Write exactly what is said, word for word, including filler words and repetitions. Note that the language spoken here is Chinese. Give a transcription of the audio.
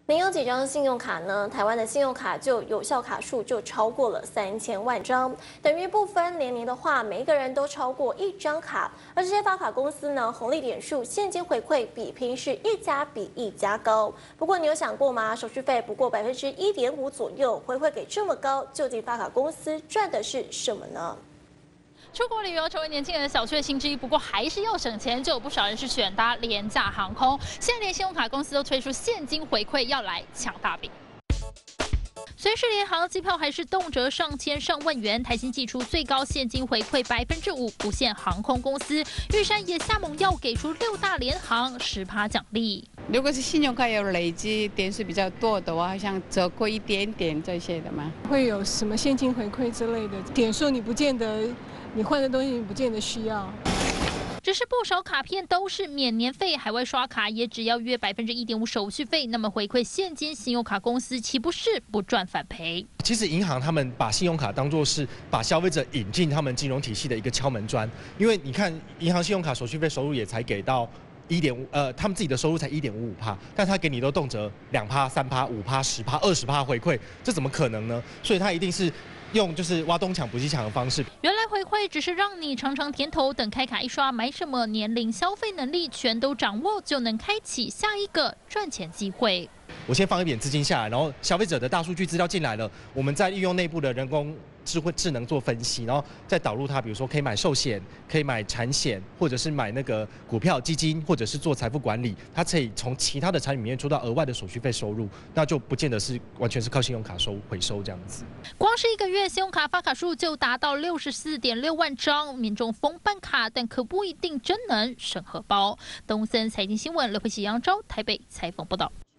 没有几张信用卡呢，台湾的信用卡就有效卡数就超过了三千万张，等于不分年龄的话，每一个人都超过一张卡。而这些发卡公司呢，红利点数、现金回馈比拼是一家比一家高。不过你有想过吗？手续费不过百分之一点五左右，回馈给这么高，究竟发卡公司赚的是什么呢？ 出国旅游成为年轻人的小确幸之一，不过还是要省钱，就有不少人是选搭廉价航空。现在连信用卡公司都推出现金回馈，要来抢大饼。 随时联航机票还是动辄上千上万元，台新祭出最高现金回馈百分之五，不限航空公司。玉山也下猛药，给出六大联航十趴奖励。 如果是信用卡有累积点数比较多的话，像折扣一点点这些的吗？ 会有什么现金回馈之类的点数？你不见得，你换的东西你不见得需要。 只是不少卡片都是免年费，海外刷卡也只要约百分之一点五手续费，那么回馈现金信用卡公司岂不是不赚反赔？ 其实银行他们把信用卡当作是把消费者引进他们金融体系的一个敲门砖，因为你看银行信用卡手续费收入也才给到一点五，呃，他们自己的收入才一点五五趴，但他给你都动辄两趴、三趴、五趴、十趴、二十趴回馈，这怎么可能呢？所以他一定是。 用就是挖东墙补西墙的方式。 原来回馈只是让你尝尝甜头，等开卡一刷，买什么、年龄、消费能力全都掌握，就能开启下一个赚钱机会。 我先放一点资金下来，然后消费者的大数据资料进来了，我们再利用内部的人工智慧智能做分析，然后再导入它，比如说可以买寿险，可以买产险，或者是买那个股票基金，或者是做财富管理，它可以从其他的产品里面做到额外的手续费收入，那就不见得是完全是靠信用卡收回收这样子。 光是一个月信用卡发卡数就达到六十四点六万张，民众疯办卡，但可不一定真能省荷包。东森财经新闻刘佩琪、杨昭台北采访报道。